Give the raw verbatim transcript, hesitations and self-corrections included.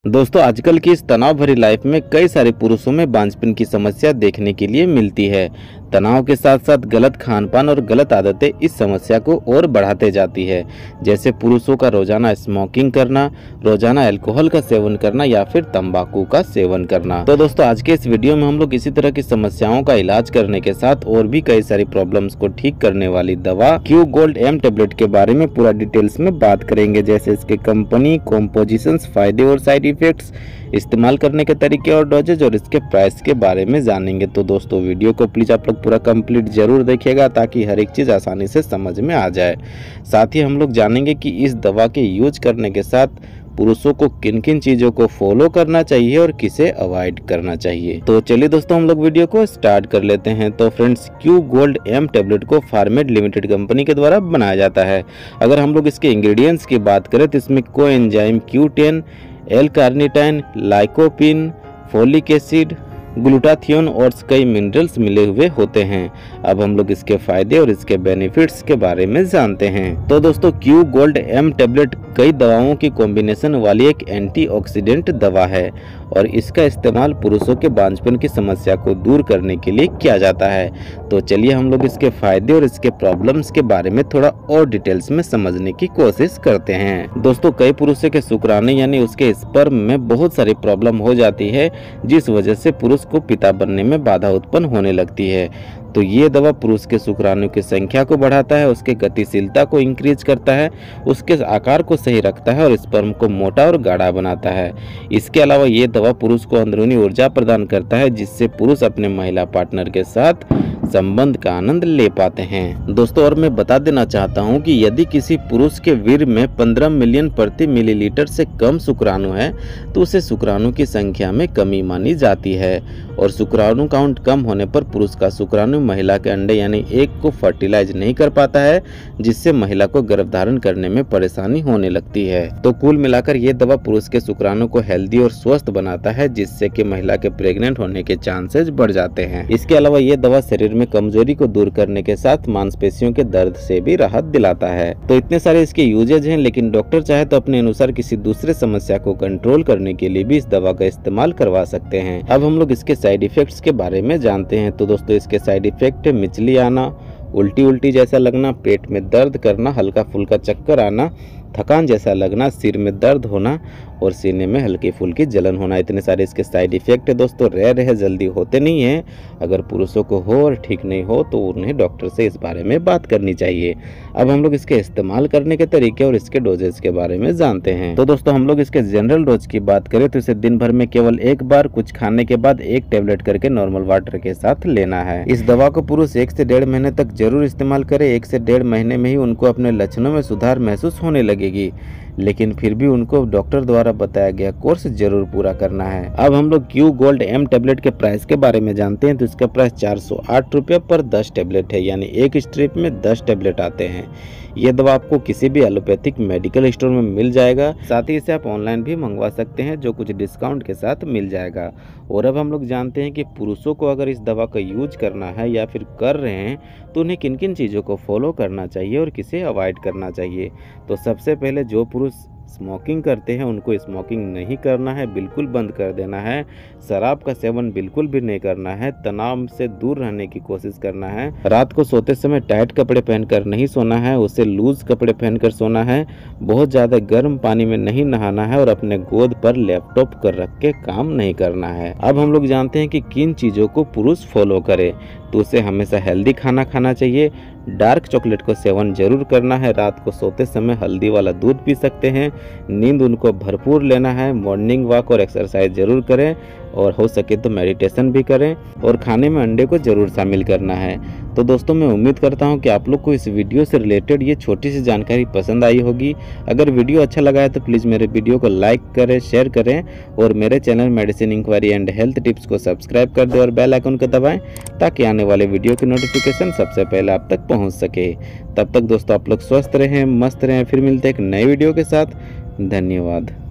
दोस्तों आजकल की इस तनाव भरी लाइफ में कई सारे पुरुषों में बांझपन की समस्या देखने के लिए मिलती है। तनाव के साथ साथ गलत खान पान और गलत आदतें इस समस्या को और बढ़ाते जाती है। जैसे पुरुषों का रोजाना स्मोकिंग करना, रोजाना अल्कोहल का सेवन करना या फिर तंबाकू का सेवन करना। तो दोस्तों आज के इस वीडियो में हम लोग इसी तरह की समस्याओं का इलाज करने के साथ और भी कई सारी प्रॉब्लम्स को ठीक करने वाली दवा क्यू गोल्ड एम टेबलेट के बारे में पूरा डिटेल्स में बात करेंगे। जैसे इसके कंपनी, कॉम्पोजिशंस, फायदे और साइड इफेक्ट्स, इस्तेमाल करने के तरीके और डोजेज और इसके प्राइस के बारे में जानेंगे। तो दोस्तों वीडियो को प्लीज आप लोग पूरा कंप्लीट जरूर देखिएगा ताकि हर एक चीज आसानी से समझ में आ जाए। साथ ही हम लोग जानेंगे कि इस दवा के यूज करने के साथ पुरुषों को किन किन चीजों को फॉलो करना चाहिए और किसे अवॉइड करना चाहिए। तो चलिए दोस्तों हम लोग वीडियो को स्टार्ट कर लेते हैं। तो friends Q gold M tablet को फार्मेड लिमिटेड कंपनी के द्वारा बनाया जाता है। अगर हम लोग इसके इंग्रेडिएंट्स की बात करें तो इसमें coenzyme Q ten, L carnitine, lycopene, folic acid, glutathione और कई मिनरल्स मिले हुए होते हैं। अब हम लोग इसके फायदे और इसके बेनिफिट्स के बारे में जानते हैं। तो दोस्तों क्यू गोल्ड एम टेबलेट कई दवाओं की कॉम्बिनेशन वाली एक एंटीऑक्सीडेंट दवा है और इसका इस्तेमाल पुरुषों के बांझपन की समस्या को दूर करने के लिए किया जाता है। तो चलिए हम लोग इसके फायदे और इसके प्रॉब्लम्स के बारे में थोड़ा और डिटेल्स में समझने की कोशिश करते हैं। दोस्तों कई पुरुषों के शुक्राणु यानी उसके स्पर्म में बहुत सारी प्रॉब्लम हो जाती है जिस वजह से पुरुष को पिता बनने में बाधा उत्पन्न होने लगती है। तो ये दवा पुरुष के शुक्राणु की संख्या को बढ़ाता है, उसके गतिशीलता को इंक्रीज करता है, उसके आकार को सही रखता है और स्पर्म को मोटा और गाढ़ा बनाता है। इसके अलावा ये दवा पुरुष को अंदरूनी ऊर्जा प्रदान करता है जिससे पुरुष अपने महिला पार्टनर के साथ संबंध का आनंद ले पाते हैं। दोस्तों और मैं बता देना चाहता हूं कि यदि किसी पुरुष के वीर्य में पंद्रह मिलियन प्रति मिलीलीटर से कम शुक्राणु है तो उसे शुक्राणु की संख्या में कमी मानी जाती है और शुक्राणु काउंट कम होने पर पुरुष का शुक्राणु महिला के अंडे यानी एग को फर्टिलाइज नहीं कर पाता है जिससे महिला को गर्भधारण करने में परेशानी होने लगती है। तो कुल मिलाकर ये दवा पुरुष के शुक्राणु को हेल्दी और स्वस्थ बनाता है जिससे कि महिला के प्रेग्नेंट होने के चांसेस बढ़ जाते हैं। इसके अलावा ये दवा शरीर में कमजोरी को दूर करने के साथ मांसपेशियों के दर्द से भी राहत दिलाता है। तो इतने सारे इसके यूजेज हैं, लेकिन डॉक्टर चाहे तो अपने अनुसार किसी दूसरे समस्या को कंट्रोल करने के लिए भी इस दवा का इस्तेमाल करवा सकते हैं। अब हम लोग इसके साइड इफेक्ट्स के बारे में जानते हैं। तो दोस्तों इसके साइड इफेक्ट है मिचली आना, उल्टी उल्टी जैसा लगना, पेट में दर्द करना, हल्का फुल्का चक्कर आना, थकान जैसा लगना, सिर में दर्द होना और सीने में हल्की फुल्की जलन होना। इतने सारे इसके साइड इफेक्ट है दोस्तों, रेयर है, जल्दी होते नहीं हैं। अगर पुरुषों को हो और ठीक नहीं हो तो उन्हें डॉक्टर से इस बारे में बात करनी चाहिए। अब हम लोग इसके इस्तेमाल करने के तरीके और इसके डोजेज के बारे में जानते हैं। तो दोस्तों हम लोग इसके जनरल डोज की बात करें तो इसे दिन भर में केवल एक बार कुछ खाने के बाद एक टेबलेट करके नॉर्मल वाटर के साथ लेना है। इस दवा को पुरुष एक से डेढ़ महीने तक जरूर इस्तेमाल करे। एक से डेढ़ महीने में ही उनको अपने लक्षणों में सुधार महसूस होने लगेगी, लेकिन फिर भी उनको डॉक्टर द्वारा बताया गया कोर्स जरूर पूरा करना है। अब हम लोग क्यू गोल्ड एम टेबलेट के प्राइस के बारे में जानते हैं। तो इसका प्राइस चार सौ आठ रुपये पर दस टेबलेट है, यानी एक स्ट्रिप में दस टेबलेट आते हैं। ये दवा आपको किसी भी एलोपैथिक मेडिकल स्टोर में मिल जाएगा। साथ ही इसे आप ऑनलाइन भी मंगवा सकते हैं जो कुछ डिस्काउंट के साथ मिल जाएगा। और अब हम लोग जानते हैं कि पुरुषों को अगर इस दवा का यूज करना है या फिर कर रहे हैं तो उन्हें किन किन चीज़ों को फॉलो करना चाहिए और किसे अवॉइड करना चाहिए। तो सबसे पहले जो पुरुष स्मोकिंग करते हैं उनको स्मोकिंग नहीं करना है, बिल्कुल बंद कर देना है। शराब का सेवन बिल्कुल भी नहीं करना है। तनाव से दूर रहने की कोशिश करना है। रात को सोते समय टाइट कपड़े पहनकर नहीं सोना है, उसे लूज कपड़े पहनकर सोना है। बहुत ज़्यादा गर्म पानी में नहीं नहाना है और अपने गोद पर लैपटॉप कर रख के काम नहीं करना है। अब हम लोग जानते हैं कि किन चीज़ों को पुरुष फॉलो करे। तो उसे हमेशा हेल्दी खाना खाना चाहिए। डार्क चॉकलेट को सेवन जरूर करना है। रात को सोते समय हल्दी वाला दूध पी सकते हैं। नींद उनको भरपूर लेना है। मॉर्निंग वॉक और एक्सरसाइज जरूर करें और हो सके तो मेडिटेशन भी करें और खाने में अंडे को जरूर शामिल करना है। तो दोस्तों मैं उम्मीद करता हूं कि आप लोग को इस वीडियो से रिलेटेड ये छोटी सी जानकारी पसंद आई होगी। अगर वीडियो अच्छा लगा है तो प्लीज़ मेरे वीडियो को लाइक करें, शेयर करें और मेरे channel medicine inquiry and health tips को सब्सक्राइब कर दें और बेल आइकन को दबाएं ताकि आने वाले वीडियो की नोटिफिकेशन सबसे पहले आप तक पहुँच सके। तब तक दोस्तों आप लोग स्वस्थ रहें, मस्त रहें। फिर मिलते हैं एक नए वीडियो के साथ। धन्यवाद।